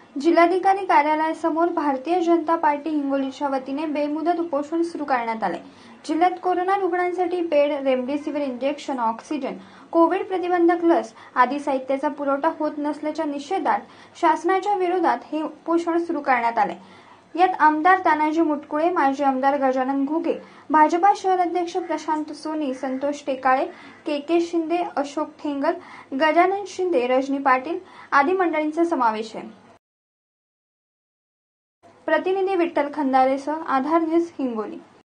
जिल्हाधिकारी कार्यालयासमोर भारतीय जनता पार्टी हिंगोलीच्या वतीने बेमुदत उपोषण सुरू करण्यात आले। जिल्ह्यात कोरोना रुग्णांसाठी bed, remdesivir injection, oxygen, covid प्रतिबंधक लस आदी साहित्याचा पुरवठा होत नसल्याच्या निषेधात शासनाच्या विरोधात हे उपोषण सुरू करण्यात आले। यात आमदार तानाजी मुटकुळे, माजी आमदार गजानन घुगे, भाजपा शहराध्यक्ष प्रशांत सोनी, संतोष टेकाळे, के शिंदे, अशोक ठेंगल, गजानन शिंदे, रजनी पाटील आदी मंडळींचा समावेश आहे। प्रतिनिधी विठ्ठल खंदारेसह आधार न्यूज हिंगोली।